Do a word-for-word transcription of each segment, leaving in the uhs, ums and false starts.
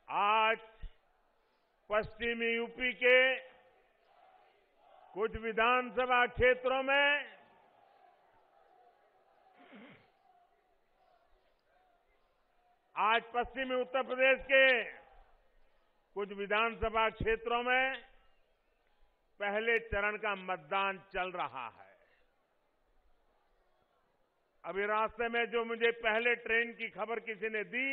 आज पश्चिमी यूपी के कुछ विधानसभा क्षेत्रों में आज पश्चिमी उत्तर प्रदेश के कुछ विधानसभा क्षेत्रों में पहले चरण का मतदान चल रहा है। अभी रास्ते में जो मुझे पहले ट्रेन की खबर किसी ने दी,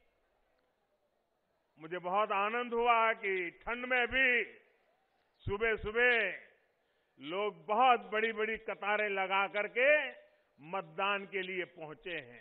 मुझे बहुत आनंद हुआ कि ठंड में भी सुबह सुबह लोग बहुत बड़ी बड़ी कतारें लगा करके मतदान के लिए पहुंचे हैं।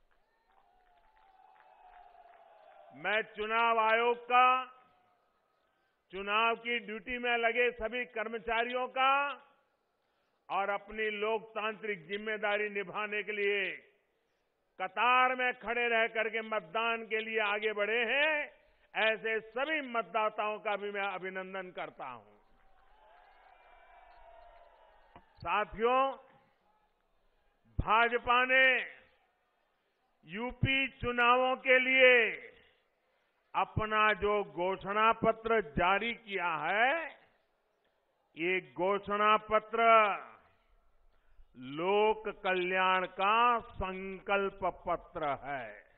मैं चुनाव आयोग का, चुनाव की ड्यूटी में लगे सभी कर्मचारियों का और अपनी लोकतांत्रिक जिम्मेदारी निभाने के लिए कतार में खड़े रह करके मतदान के लिए आगे बढ़े हैं, ऐसे सभी मतदाताओं का भी मैं अभिनंदन करता हूं। साथियों, भाजपा ने यूपी चुनावों के लिए अपना जो घोषणा पत्र जारी किया है, ये घोषणा पत्र लोक कल्याण का संकल्प पत्र है।